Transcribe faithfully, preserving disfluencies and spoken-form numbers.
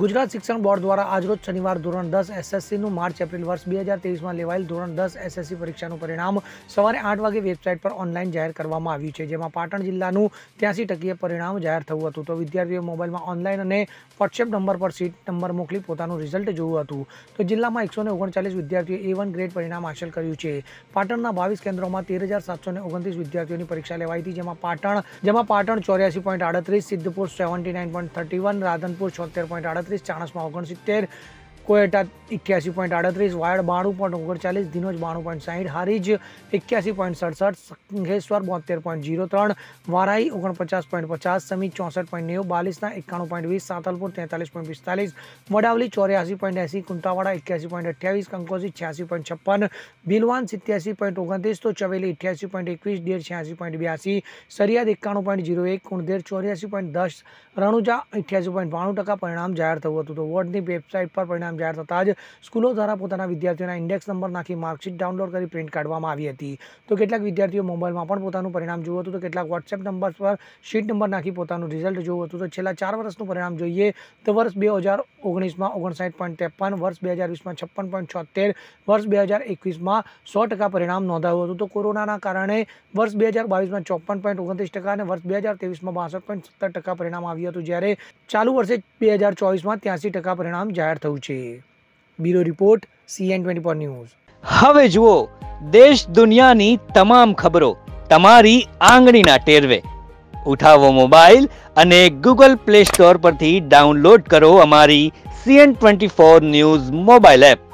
ગુજરાત શિક્ષણ બોર્ડ દ્વારા આજરોજ શનિવાર ધોરણ દસ એસએસસીનું માર્ચ એપ્રિલ વર્ષ બે હજાર ત્રેવીસમાં લેવાયેલ ધોરણ દસ એસએસસી પરીક્ષાનું પરિણામ સવારે આઠ વાગે વેબસાઇટ પર ઓનલાઈન જાહેર કરવામાં આવ્યું છે, જેમાં પાટણ જિલ્લાનું ત્યાસી ટકીય પરિણામ જાહેર થયું હતું. તો વિદ્યાર્થીઓએ મોબાઈલમાં ઓનલાઈન અને વોટ્સએપ નંબર પર સીટ નંબર મોકલી પોતાનું રિઝલ્ટ જોયું હતું. તો જિલ્લામાં એકસો ને ઓગણચાલીસ વિદ્યાર્થીઓએ એ વન ગ્રેડ પરિણામ હાંસલ કર્યું છે. પાટણના બાવીસ કેન્દ્રોમાં તેર હજાર સાતસો ને ઓગણત્રીસ વિદ્યાર્થીઓની પરીક્ષા લેવાઈ હતી, જેમાં પાટણ જેમાં પાટણ ચોર્યાસી પોઈન્ટ આડત્રીસ, Siddhpur seventy nine point thirty one, Radhanpur છોતેર પોઈન્ટ આડત્રીસ, ચાણસમાં ઓગણસિત્તેર, કોએટા એક્યાસી પોઈન્ટ આડત્રીસ, વાયડ બાણું પોઈન્ટ ઓગણચાલીસ, ધીનોજ બાણું પોઈન્ટ સાહીઠ, હારીજ એક્યાસી પોઈન્ટ સડસઠ, સંઘેશ્વર બોતેર પોઈન્ટ જીરો ત્રણ, વારાઈ ઓગણપચાસ પોઈન્ટ પચાસ, સમિત ચોસઠ પોઈન્ટ નેવું, બાલીસના એકાણું પોઈન્ટ વીસ, સાંતલપુર તેતાલીસ પોઈન્ટ પિસ્તાલીસ, વડાવલી ચોર્યાસી પોઈન્ટ એંસી, કુંતાવાડા એક્યાસી પોઈન્ટ અઠ્યાવીસ, કંકોજી છ્યાસી પોઈન્ટ છપ્પન, ભીલવાન સિત્યાસી પોઈન્ટ ઓગણત્રીસ, તો ચવેલી અઠ્યાસી પોઈન્ટ એકવીસ, ડેર છ્યાસી પોઈન્ટ બ્યાસી, સરિયાદ એકાણું પોઈન્ટ જીરો એક, કુણધેર ચોર્યાસી પોઈન્ટ દસ, રણુજા અઠ્યાસી પોઈન્ટ બાણું ટકા પરિણામ જાહેર થયું હતું. તો બોર્ડની વેબસાઇટ પર પરિણામ જાહેર થતાં જ સ્કૂલો દ્વારા પોતાના વિદ્યાર્થીઓના ઇન્ડેક્સ નંબર નાખી માર્કશીટ ડાઉનલોડ કરી પ્રિન્ટ કાઢવામાં આવી હતી. તો કેટલાક વિદ્યાર્થીઓ મોબાઈલમાં પણ પોતાનું પરિણામ જોયું હતું, તો કેટલાક વોટ્સએપ નંબર પર શીટ નંબર નાખી પોતાનું રિઝલ્ટ જોયું હતું. તો છેલ્લા ચાર વર્ષનું પરિણામ જોઈએ તો વર્ષ બે હજાર ઓગણીસમાં ઓગણસાઠ પોઈન્ટ ત્રેપન, વર્ષ બે હજાર વીસમાં છપ્પન પોઈન્ટ છોતેર, વર્ષ બે હજાર એકવીસમાં સો ટકા પરિણામ નોંધાયું હતું. તો કોરોનાના કારણે વર્ષ બે હજાર બાવીસમાં ચોપન પોઈન્ટ ઓગણત્રીસ ટકા અને વર્ષ બે હજાર ત્રેવીસમાં બાસઠ પોઈન્ટ સત્તર ટકા પરિણામ આવ્યું હતું, જ્યારે ચાલુ વર્ષે બે હજાર ચોવીસમાં ત્યાસી ટકા પરિણામ જાહેર થયું છે. Bureau report CN twenty four news. હવે જુઓ દેશ દુનિયાની તમામ ખબરો તમારી આંગળીના ટેરવે. ઉઠાવો મોબાઈલ અને ગૂગલ પ્લે સ્ટોર પરથી ડાઉનલોડ કરો અમારી CN twenty four news mobile app.